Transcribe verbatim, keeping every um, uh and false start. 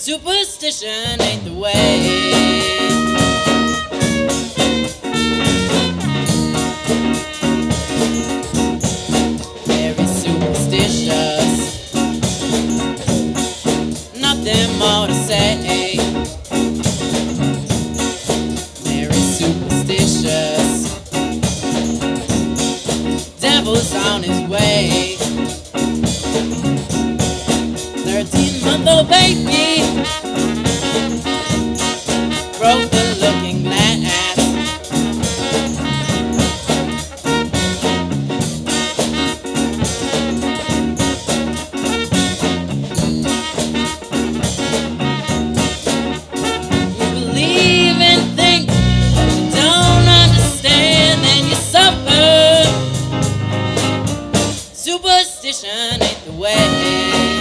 Superstition ain't the way. Very superstitious, nothing more to say. Very superstitious, devil's on his way. Thirteen-month-old baby broke the looking glass. You believe in things that you don't understand, and you suffer. Superstition ain't the way.